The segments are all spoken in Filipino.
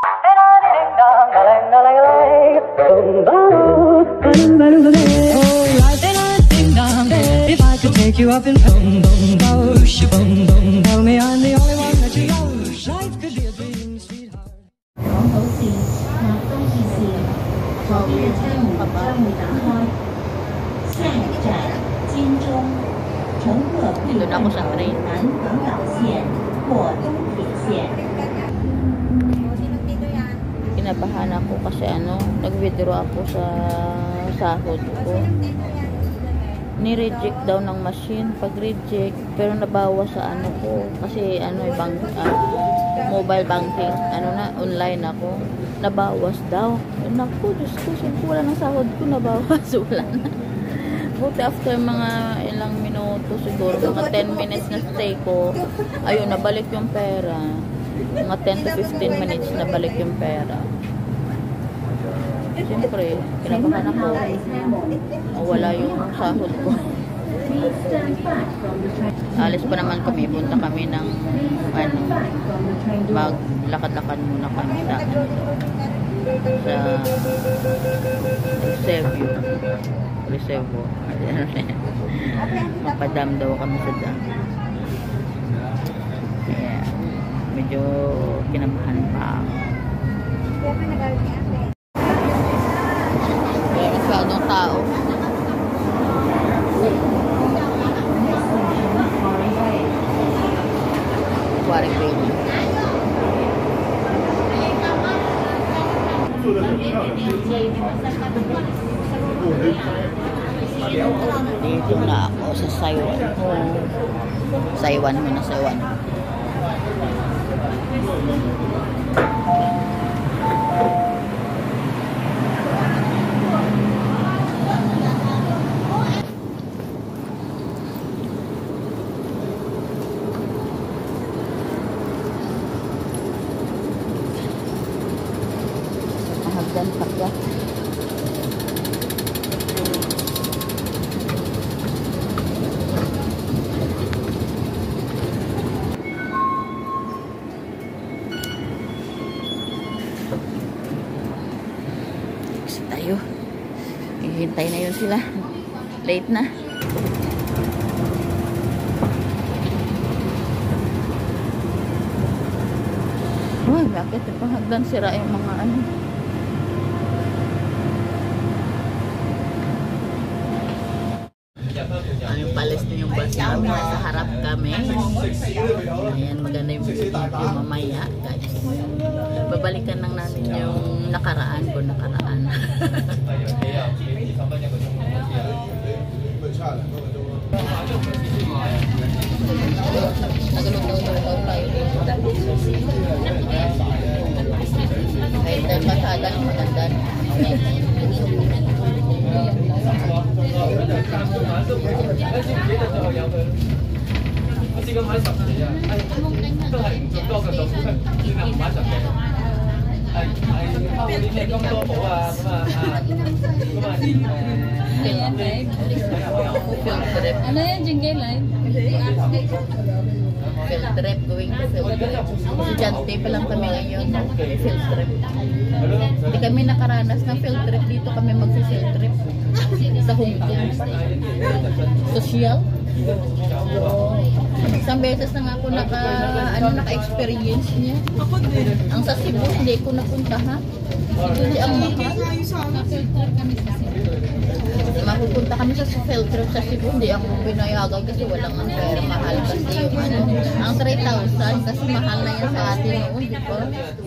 If I could take you up in boom boom boom boom, tell me I'm the only one that you know. Life could be a dream, sweetheart. 黃島線、南東二線，左邊嘅車門將會打開。下一站金鐘，乘客可以換乘南港島線或東鐵線。 Kinabahan ako kasi nag-withdraw ako sa sahod ko. Ni-reject daw ng machine. Pag-reject, pero nabawas sa ko. Kasi mobile banking, online ako. Nabawas daw. Naku, Diyos ko, wala ng sahod ko, nabawas. Wala na. Buti after mga ilang minuto, siguro, mga 10 minutes na stay ko, ayun, nabalik yung pera. Mga 10 to 15 minutes, nabalik yung pera. Siyempre, kinabahan ako. Wala yung sahod ko. Alis pa naman kami. Punta kami ng maglakad-lakad muna kami sa Reservo. Mapadam daw kami sa dam. Kaya medyo kinabahan pa ako. Masyadong tao. Waring baby. Dito na ako sa Saiwan. Saiwan muna, Saiwan. Mahagdan pa ka. Kasi tayo. Hihintay na yun sila. Late na. Uy, bakit ipahagdan sira yung mga Aming palis na yung bus namin. Nasa harap kami. Ayan, maganda yung video mamaya, guys. Babalikan lang namin yung nakaraan ko, Nagulong-long tayo dito. Kahit dahil masada, maganda. Ano yan, Jingle Line? Field trip, going to field trip. Estudyante pa lang kami ngayon. Field trip. Hindi kami nakaranas ng field trip. Dito kami mag-field trip. Sa Hong Kong. Social. Isang beses na nga ako naka-experience niya. Ang sa Cebu, hindi ko napunta ha. Hindi ang mahal. Mapupunta kami sa field trip sa Cebu, hindi ako pinayagan kasi walang ang pera, mahal kasi yung ang 3,000 kasi mahal na yan sa atin noon, di ba?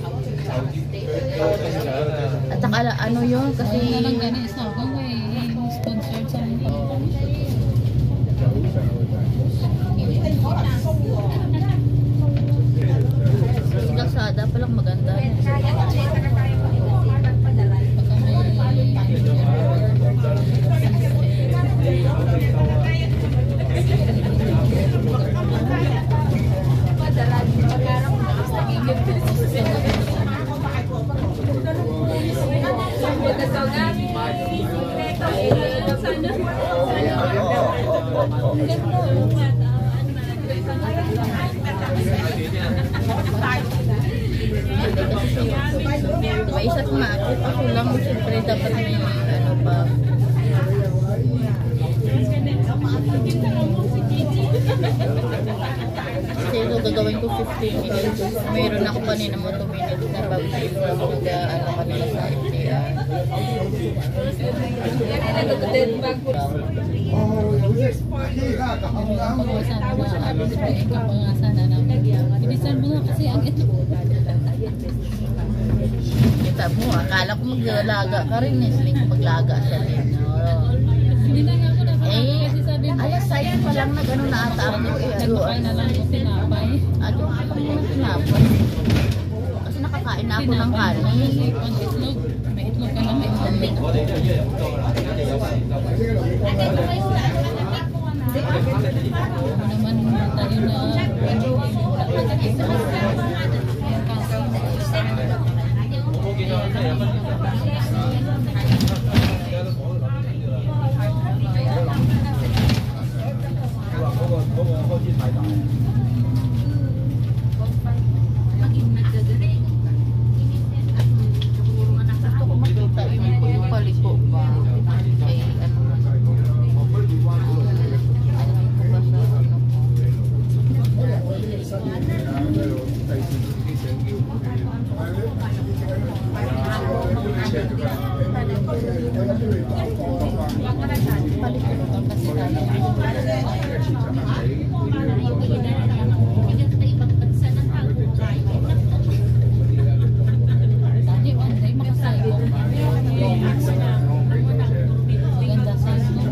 At saka yun kasi sponsored sa Lazada palang maganda. Isa nga ako. Ako lang, siyempre dapat may ano pa. Kasi ito gagawin ko 15 minutes. Mayroon ako kanina mo 2 minutes na bago nag-ano kanila sa MTR. Kita mo, akala ko maglaga ka rin eh. Hindi ko maglaga siya rin. Alas 6 pa lang na gano'n na ata ako. Nagpakain na lang yung tinapay. Ato nga pa yung tinapay. Kasi nakakain na ako ng kanin. Pag itlog, may itlog ka na may itlog. Naman tayo na Gusto ko makita yung paliko ba? Ay, ano ko ba sa ano Dati, one day, makasayo. Ganda sa ito.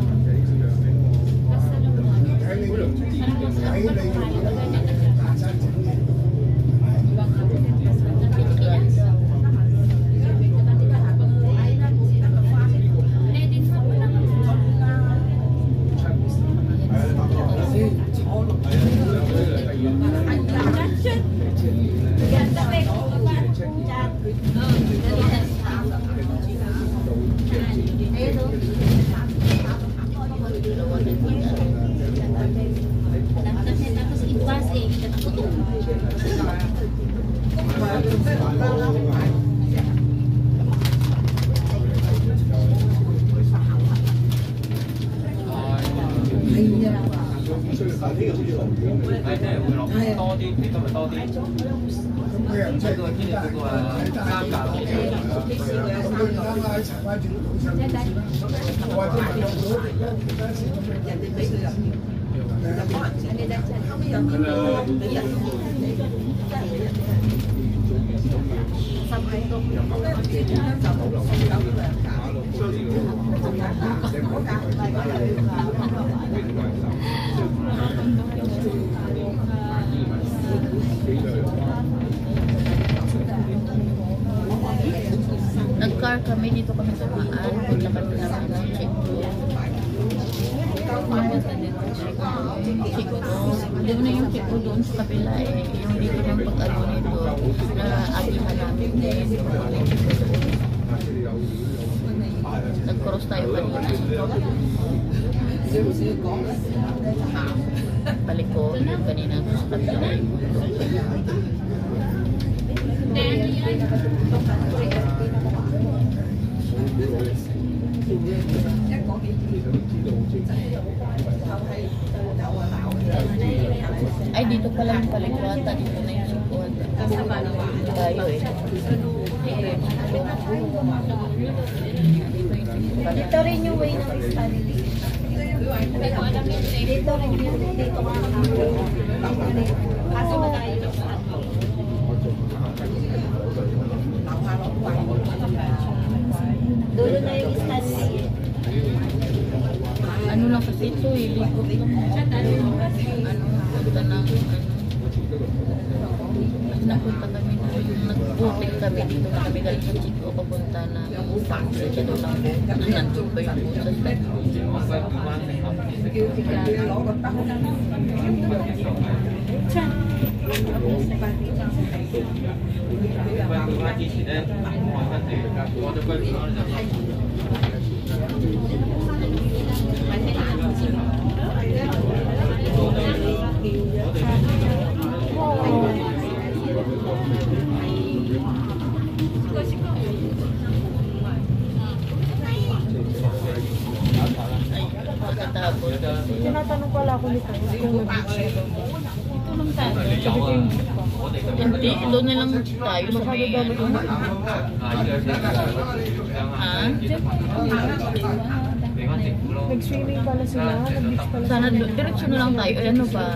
Nag-car kami, dito kami sa Maan. Punta kami namin ng checkpoint. Hindi mo na yung checkpoint doon sa kapila eh. Yung dito ng pag-ano nito na agihan namin din. Nag-cross tayo kanina. Balik ko kanina sa kapila eh. Ay, dito pala yung palikwata. Dito na yung sikwata. Tayo eh. Dito rin yung way ng Stanley. Dito rin yung dito ka. Kaso ba tayo? Dulo na yung Stanley. Ano lang kasi ito eh. Likod lang. Ano, punta ng napunta kami doon. Nag-booting kami dito na kami galing sa Chico. Papunta na sa Chico lang. Nandun pa yung butas. Magtatanong pala ako nito. Kung nag-beach na daw. Ito lang tayo. Hindi, doon na lang tayo sa may Nag-swimming pala sila. Nag-beach pala Sana sila. diretso na lang tayo. Ay, ano ba?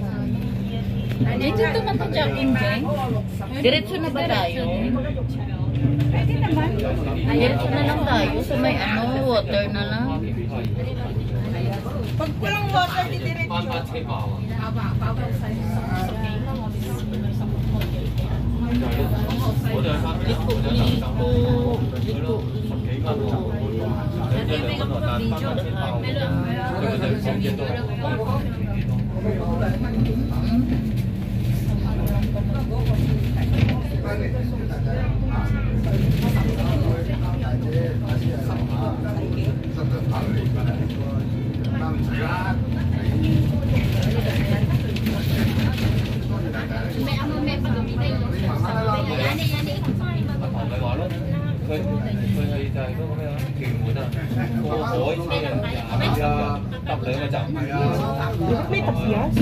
Dito naman ito Jackie Jeng. Diretso na ba tayo? Pwede naman. Diretso na lang tayo sa may water na lang. Pag walang water, di diretso. May tapyas?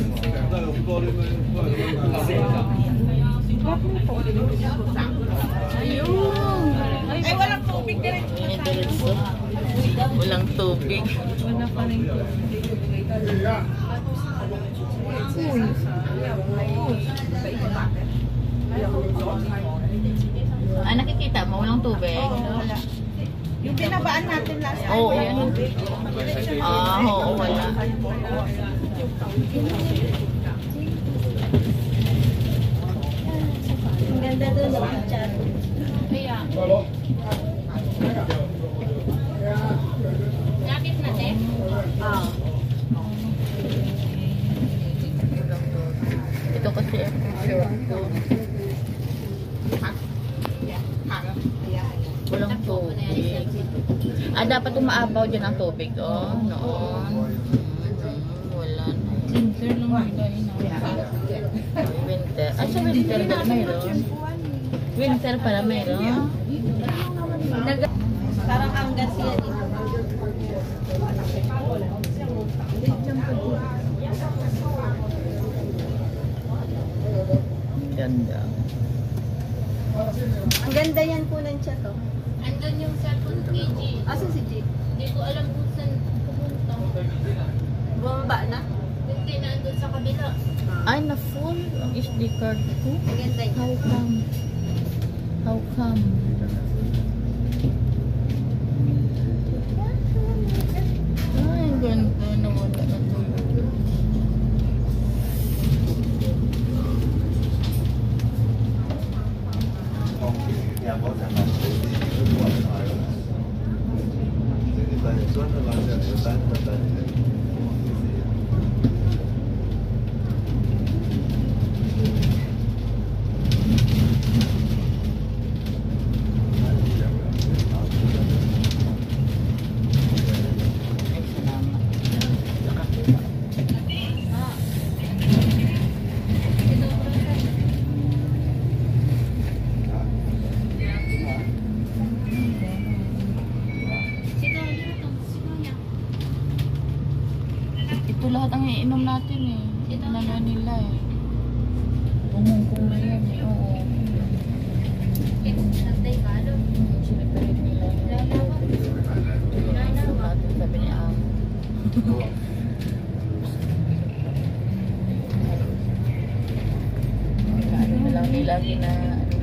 Ay, walang tubig diretso. Diretso. Walang tubig. Wala pa rin. Ah, nakikita mo? Walang tubig? Wala. Yung binabaan natin last time. Oo. walang tubig. Ah, oo, wala. Ang ganda doon sa picture. Kaya. Lapit natin. Ito kasi ang shirt ko. Walang tubig. Ah, dapat umaabaw dyan ang tubig, oh. Noon. Wala na. Winter lang tayo na. Winter. Ah, sa winter dahil mayroon. Winter pala mayroon. Parang Angas yan eh. Ganda. Ang ganda yan po ng chat oh. Andun yung cellphone kay G. Asan si G? Hindi ko alam kung saan pumunta. Bumaba na? Hindi na andun sa kabila. Ay, na full ang SD card ko. Ang ganda yun. How come? How come? Ay, ang ganda na wala na tubig. Ay, salamat. Nakakita. Ito lahat ang iinom natin eh. Ito na nila eh. Bumungkong na yan eh. Oo. Sinipilit nila yun. Natin sabi ni Am. Ano na lang nilagi na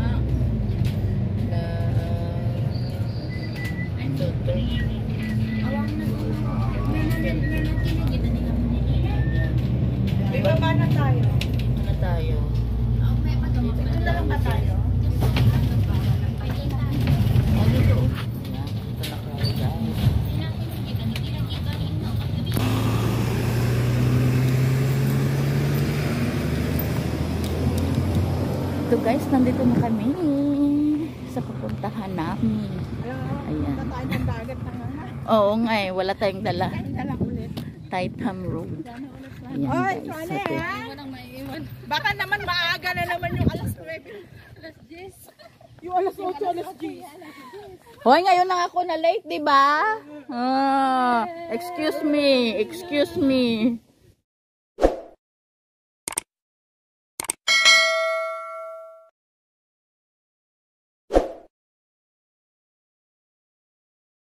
filter. Bibaba na tayo. Ano tayo? Dito na lang ba tayo? Oh, dito. Yan. Ito na kaya guys. Ito guys, nandito na kami sa pupuntahan namin. Ayan. Tayo ng dagat na nga. Oo nga eh, wala tayong dala. Dala ulit. Titan Road. Ayan Oy, guys. Sone Ito. ha? Baka naman maaga na naman yung alas 9. Alas 10. Yung alas 8, alas 10. Hoy, ngayon lang ako na late, di ba? Ah, excuse me, excuse me.